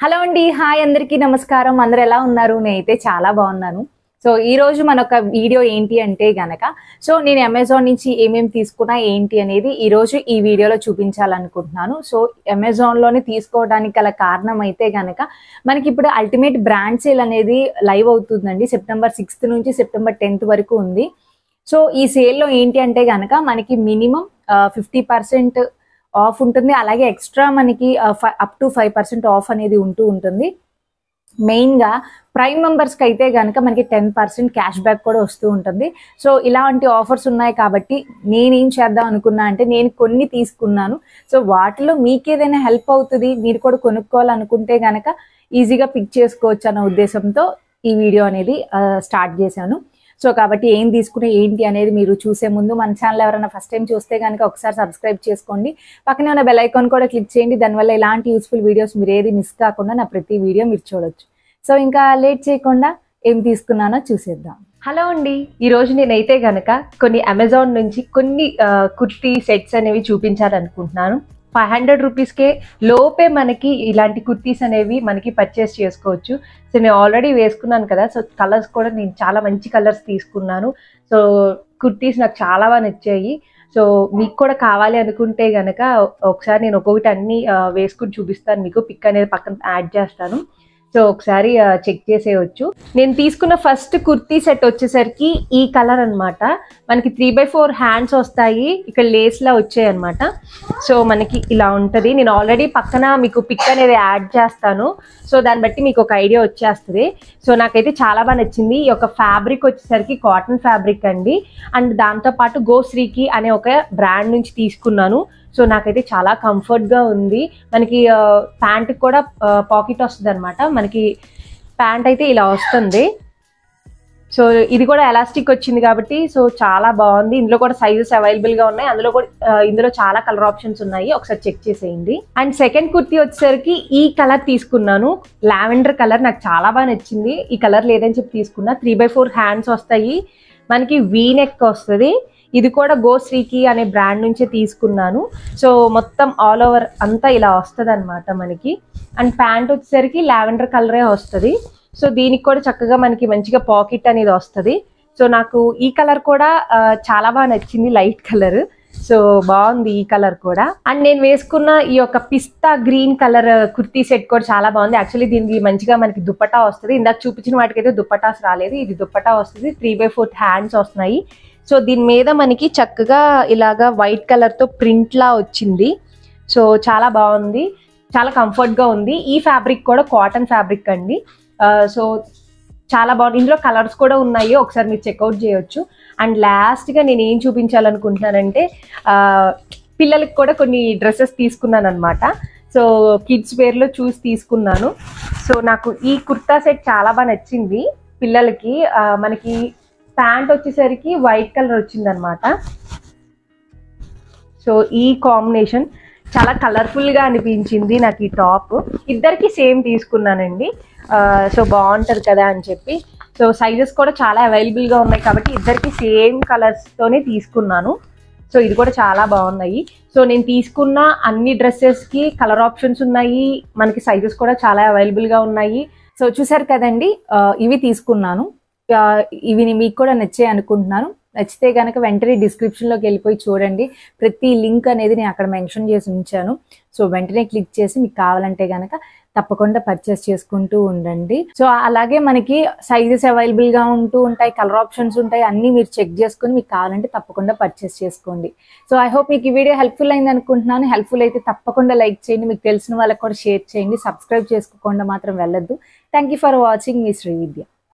Hello అండి, hi అందరికీ నమస్కారం. అందరు ఎలా ఉన్నారు? నేనైతే చాలా బాగున్నాను. సో ఈ రోజు మనొక వీడియో ఏంటి అంటే గనక నేను అమెజాన్ నుంచి ఏమేమి తీసుకున్నా ఏంటి అనేది ఈ రోజు ఈ వీడియోలో చూపించాలనుకుంటున్నాను. సో అమెజాన్లోనే తీసుకోవడానికి గల కారణం అయితే గనక మనకి ఇప్పుడు అల్టిమేట్ బ్రాండ్ సేల్ అనేది లైవ్ అవుతుందండి. సెప్టెంబర్ 6 నుంచి సెప్టెంబర్ 10 వరకు ఉంది. సో ఈ సేల్లో ఏంటి అంటే గనక మనకి మినిమం 50% ఆఫ్ ఉంటుంది. అలాగే ఎక్స్ట్రా మనకి అప్ టు 5% ఆఫ్ అనేది ఉంటుంది. మెయిన్గా ప్రైమ్ మెంబర్స్కి అయితే కనుక మనకి 10% క్యాష్ బ్యాక్ కూడా వస్తూ ఉంటుంది. సో ఇలాంటి ఆఫర్స్ ఉన్నాయి కాబట్టి నేనేం చేద్దాం అనుకున్నా అంటే నేను కొన్ని తీసుకున్నాను. సో వాటిలో మీకు ఏదైనా హెల్ప్ అవుతుంది, మీరు కూడా కొనుక్కోవాలనుకుంటే కనుక ఈజీగా పిక్ చేసుకోవచ్చు అన్న ఉద్దేశంతో ఈ వీడియో అనేది స్టార్ట్ చేశాను. సో కాబట్టి ఏం తీసుకునే ఏంటి అనేది మీరు చూసే ముందు మన ఛానల్ ఎవరైనా ఫస్ట్ టైం చూస్తే కనుక ఒకసారి సబ్స్క్రైబ్ చేసుకోండి. పక్కనే ఉన్న బెల్ ఐకాన్ కూడా క్లిక్ చేయండి. దానివల్ల ఇలాంటి యూస్ఫుల్ వీడియోస్ మీరు ఏది మిస్ కాకుండా నా ప్రతి వీడియో మీరు చూడొచ్చు. సో ఇంకా లేట్ చేయకుండా ఏం తీసుకున్నానో చూసేద్దాం. హలో అండి, ఈరోజు నేనైతే గనక కొన్ని అమెజాన్ నుంచి కొన్ని కుర్తీ సెట్స్ అనేవి చూపించాలనుకుంటున్నాను. 500 రూపీస్కే లోపే మనకి ఇలాంటి కుర్తీస్ అనేవి మనకి పర్చేస్ చేసుకోవచ్చు. సో నేను ఆల్రెడీ వేసుకున్నాను కదా, సో కలర్స్ కూడా నేను చాలా మంచి కలర్స్ తీసుకున్నాను. సో కుర్తీస్ నాకు చాలా బాగా నచ్చాయి. సో మీకు కూడా కావాలి అనుకుంటే కనుక ఒకసారి నేను ఒక్కొక్కటి అన్ని వేసుకుని చూపిస్తాను. మీకు పిక్ అనేది పక్కన యాడ్ చేస్తాను. సో ఒకసారి చెక్ చేసేయచ్చు. నేను తీసుకున్న ఫస్ట్ కుర్తీ సెట్ వచ్చేసరికి ఈ కలర్ అనమాట. మనకి 3/4 హ్యాండ్స్ వస్తాయి, ఇక్కడ లేస్లా వచ్చాయి అనమాట. సో మనకి ఇలా ఉంటుంది. నేను ఆల్రెడీ పక్కన మీకు పిక్ అనేది యాడ్ చేస్తాను. సో దాన్ని బట్టి మీకు ఒక ఐడియా వచ్చేస్తుంది. సో నాకైతే చాలా బాగా నచ్చింది. ఈ యొక్క ఫ్యాబ్రిక్ వచ్చేసరికి కాటన్ ఫ్యాబ్రిక్ అండి. అండ్ దాంతోపాటు గోశ్రీకి అనే ఒక బ్రాండ్ నుంచి తీసుకున్నాను. సో నాకైతే చాలా కంఫర్ట్గా ఉంది. మనకి ప్యాంట్ కూడా పాకెట్ వస్తుంది అనమాట. మనకి ప్యాంట్ అయితే ఇలా వస్తుంది. సో ఇది కూడా ఎలాస్టిక్ వచ్చింది కాబట్టి సో చాలా బాగుంది. ఇందులో కూడా సైజెస్ అవైలబుల్గా ఉన్నాయి. ఇందులో చాలా కలర్ ఆప్షన్స్ ఉన్నాయి, ఒకసారి చెక్ చేసేయండి. అండ్ సెకండ్ కుర్తీ వచ్చేసరికి ఈ కలర్ తీసుకున్నాను, లావెండర్ కలర్. నాకు చాలా బాగా నచ్చింది. ఈ కలర్ లేదని చెప్పి తీసుకున్నా. 3/4 హ్యాండ్స్ వస్తాయి, మనకి వీ నెక్ వస్తుంది. ఇది కూడా గోశ్రీకి అనే బ్రాండ్ నుంచే తీసుకున్నాను. సో మొత్తం ఆల్ ఓవర్ అంతా ఇలా వస్తుంది అనమాట మనకి. అండ్ ప్యాంట్ వచ్చేసరికి లావెండర్ కలరే వస్తుంది. సో దీనికి కూడా చక్కగా మనకి మంచిగా పాకెట్ అనేది వస్తుంది. సో నాకు ఈ కలర్ కూడా చాలా బాగా నచ్చింది, లైట్ కలర్. సో బాగుంది ఈ కలర్ కూడా. అండ్ నేను వేసుకున్న ఈ యొక్క పిస్తా గ్రీన్ కలర్ కుర్తీ సెట్ కూడా చాలా బాగుంది. యాక్చువల్లీ దీనికి మంచిగా మనకి దుప్పటా వస్తుంది. ఇందాక చూపించిన వాటికైతే దుప్పటాస్ రాలేదు, ఇది దుప్పటా వస్తుంది. 3/4 హ్యాండ్స్ వస్తున్నాయి. సో దీని మీద మనకి చక్కగా ఇలాగా వైట్ కలర్తో ప్రింట్లా వచ్చింది. సో చాలా బాగుంది, చాలా కంఫర్ట్గా ఉంది. ఈ ఫ్యాబ్రిక్ కూడా కాటన్ ఫ్యాబ్రిక్ అండి. సో చాలా బాగుంది. ఇందులో కలర్స్ కూడా ఉన్నాయి, ఒకసారి మీరు చెక్అవుట్ చేయొచ్చు. అండ్ లాస్ట్గా నేను ఏం చూపించాలనుకుంటున్నానంటే పిల్లలకి కూడా కొన్ని డ్రెస్సెస్ తీసుకున్నాను అనమాట. సో కిడ్స్ వేర్లో చూసి తీసుకున్నాను. సో నాకు ఈ కుర్తా సెట్ చాలా బాగా నచ్చింది. పిల్లలకి మనకి ప్యాంట్ వచ్చేసరికి వైట్ కలర్ వచ్చిందనమాట. సో ఈ కాంబినేషన్ చాలా కలర్ఫుల్గా అనిపించింది నాకు ఈ టాప్. ఇద్దరికి సేమ్ తీసుకున్నానండి. సో బాగుంటుంది కదా అని చెప్పి. సో సైజెస్ కూడా చాలా అవైలబుల్గా ఉన్నాయి కాబట్టి ఇద్దరికి సేమ్ కలర్స్తోనే తీసుకున్నాను. సో ఇది కూడా చాలా బాగున్నాయి. సో నేను తీసుకున్న అన్ని డ్రెస్సెస్కి కలర్ ఆప్షన్స్ ఉన్నాయి, మనకి సైజెస్ కూడా చాలా అవైలబుల్గా ఉన్నాయి. సో చూసారు కదండి, ఇవి తీసుకున్నాను. ఇవి మీకు కూడా నచ్చాయి అనుకుంటున్నాను. నచ్చితే కనుక వెంటనే డిస్క్రిప్షన్లోకి వెళ్ళిపోయి చూడండి. ప్రతి లింక్ అనేది నేను అక్కడ మెన్షన్ చేసి ఉంచాను. సో వెంటనే క్లిక్ చేసి మీకు కావాలంటే కనుక తప్పకుండా పర్చేస్ చేసుకుంటూ ఉండండి. సో అలాగే మనకి సైజెస్ అవైలబుల్గా ఉంటూ ఉంటాయి, కలర్ ఆప్షన్స్ ఉంటాయి, అన్నీ మీరు చెక్ చేసుకుని మీకు కావాలంటే తప్పకుండా పర్చేస్ చేసుకోండి. సో ఐ హోప్ మీకు ఈ వీడియో హెల్ప్ఫుల్ అయింది అనుకుంటున్నాను. హెల్ప్ఫుల్ అయితే తప్పకుండా లైక్ చేయండి, మీకు తెలిసిన వాళ్ళకి కూడా షేర్ చేయండి. సబ్స్క్రైబ్ చేసుకోకుండా మాత్రం వెళ్ళొద్దు. Thank you for watching. మీ శ్రీవిద్య.